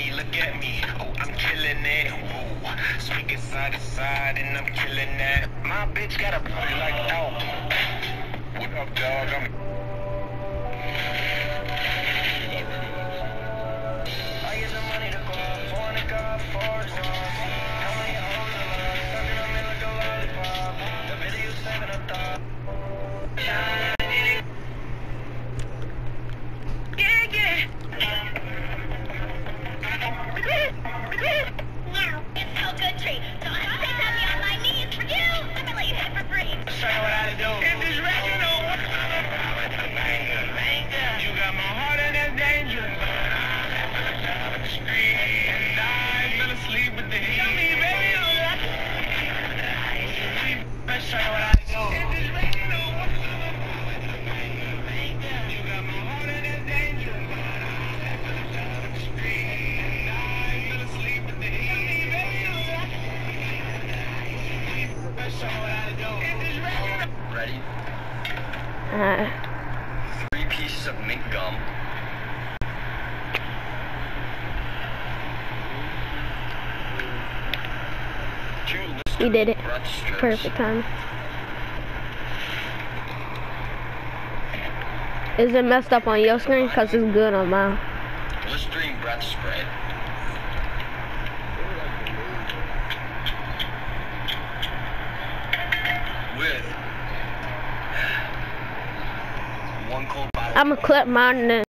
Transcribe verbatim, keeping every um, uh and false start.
me, look at me. Oh, I'm killing it. Whoa. Swing it side to side and I'm killing that. My bitch got a booty like out. What up, dog? I'm I get the money to go up, want to go up for some. How many hoes in love? Sucking on me like a lollipop. The video seven up top. Yeah, yeah. Wow, it's so good treat. So I say that me on my knees for you. I'm gonna let you hit it for free. Show you what I do. If this record don't work, banger, banger. You got my heart in that danger. And I fell asleep with the heat. Tell me, baby, don't lie. Let's show you what I do. If this record don't work, you got my heart in that danger. And I fell asleep with the heat. Tell me, baby, don't lie. Let's show you what I do. If this record don't Ready? Uh, Three pieces of mint gum. Two he did it. breath strips. Perfect time. Is it messed up on your screen? Because it's good on mine. Listerine breath spray. With one cold bottle. I'm going to clip mine and then